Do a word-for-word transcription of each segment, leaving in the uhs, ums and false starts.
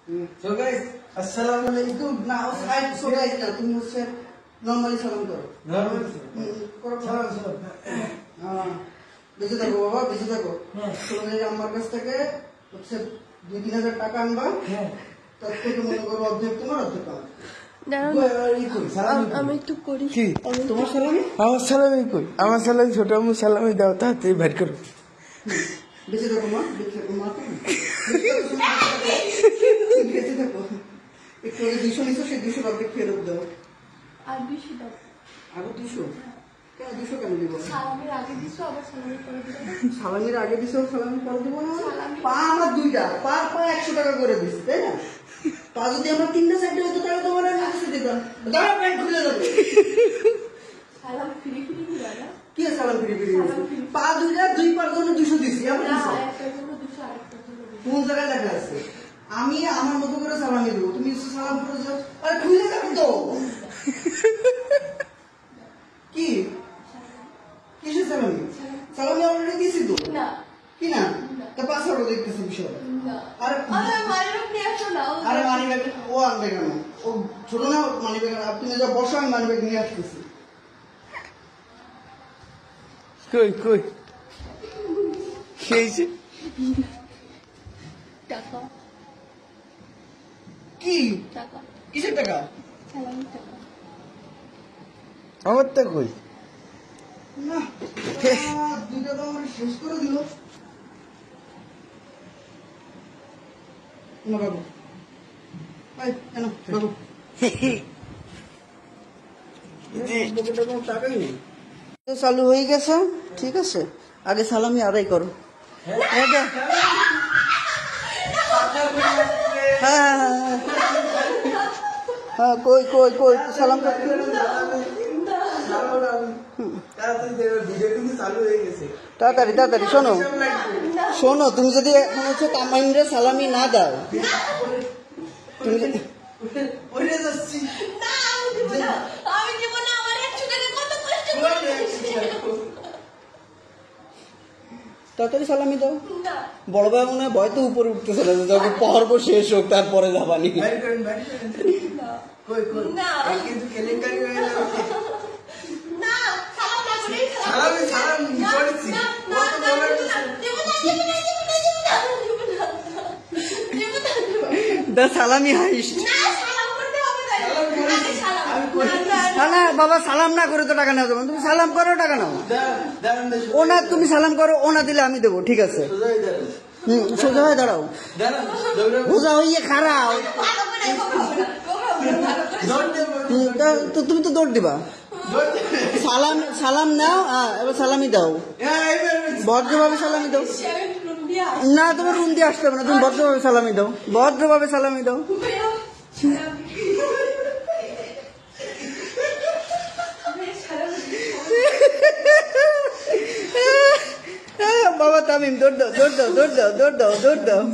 So guys আসসালামু আলাইকুম। না ও সাইড সো গাইস না, তুমি হচ্ছে নরমালি সালাম করো। নরমালি করো সালাম করো। হ্যাঁ বেঁচে থাকো বাবা, বেঁচে থাকো। হ্যাঁ তোমাদের আমার কাছ থেকে হচ্ছে দুই তিন হাজার টাকা আনবা। হ্যাঁ তার থেকে মনে করো অর্ধেক তোমার, অর্ধেক আমার। আমি একটু করি কি তোমার সালামি? আমার সালামি কই? আমার সালামি ছোট আম্মু সালামি দাও, তাড়াতাড়ি বের করো। বেঁচে থাকো মা, বেঁচে থাকো মা, বেঁচে থাকো। একটু আগে দুইশো নিছো, সেই দুইশো অর্ধেক ফেরত দাও। আর দুইশো দাও। আরো দুইশো? কেন দুইশো কেন দিব? সালামির আগে দিছো, আবার সালামি করে দিবে না? সালামির আগে দিছো, সালামি করে দিব না? পা আমার দুইটা, পার পা একশো টাকা করে দিছি, তাই না? পা যদি আমরা তিনটা সাইডে হতো তাহলে তোমার আমি কিছু দিতাম। দাঁড়া প্যান্ট খুলে যাবে। সালাম ফিরি ফিরি দিবা না? কি সালাম ফিরি ফিরি? পা দুইটা, দুই পার জন্য দুইশো দিছি। আমার না, দিছো একটার জন্য দুইশো, আরেকটার জন্য দুইশো। কোন জায়গায় লেখা আছে? আমি আমার মতো করে সালামি দেবো, তুমি সালাম করে যাও। আরে খুলে যাবে তো। কি কিসের সালামি? সালামি অলরেডি দিছি তো। না কি না? তা পাসওয়ার্ড দেখতেছি বিষয়। না আরে আরে মানিব্যাগ নিয়ে আসো না। আরে মানি ব্যাগ ও আনবে কেন? ও ছোট না মানি ব্যাগ। আপনি যা বসো, আমি মানি ব্যাগ নিয়ে আসতেছি। কই কই খেয়েছে টাকা কি টাকা কিসের টাকা? সালামির টাকা। আমার তা কই? না দুইটা তো আমার শেষ করে দিল না বাবু। এই, কেন বাবু? পকেটে কোনো টাকাই নেই। চালু হয়ে গেছে, ঠিক আছে। আগে সালামি আদায় করো। হ্যাঁ হ্যাঁ হ্যাঁ হ্যাঁ কই কই কই সালাম করতে। তাড়াতাড়ি তাড়াতাড়ি শোনো শোনো, তুমি যদি এখন হচ্ছে কামাইনরা সালামি না দাও, তুমি যদি তাড়াতাড়ি সালামি দাও। বড় ভাই মনে হয় ভয় তো উপরে উঠতেছে না, যখন পর্ব শেষ হোক তারপরে যাবানি। দা সালামি হাইস না বাবা, সালাম না করে তো টাকা নেওয়া যাবে। তুমি সালাম করো, টাকা নাও। ওনা তুমি সালাম করো, ওনা দিলে আমি দেবো, ঠিক আছে। হম সোজা হয়ে দাঁড়াও, সোজা হইয়ে খাড়াও। তো তুমি তো দৌড় দিবা। সালাম সালাম নাও, এবার সালামি দাও, ভদ্রভাবে সালামি দাও। না তোমার রুম দিয়ে আসতে হবে না, তুমি ভদ্রভাবে সালামি দাও, ভদ্রভাবে সালামি দাও। বাবা তামিম দৌড় দাও, দৌড় দাও, দৌড় দাও, দৌড় দাও, দৌড় দাও।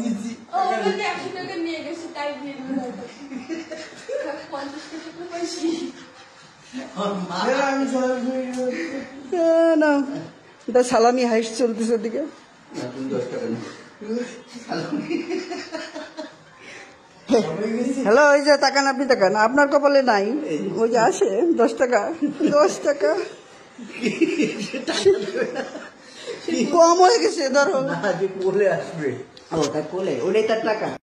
না এটা সালামি হাইস চলতেছে ওদিকে। হ্যালো, ওই যে তাকান, আপনি তাকান, আপনার কপালে নাই, ওই যে আসে দশ টাকা, দশ টাকা কম হয়ে গেছে, ধরো কোলে আসবে। ও তার কোলে, ওটাই তার টাকা।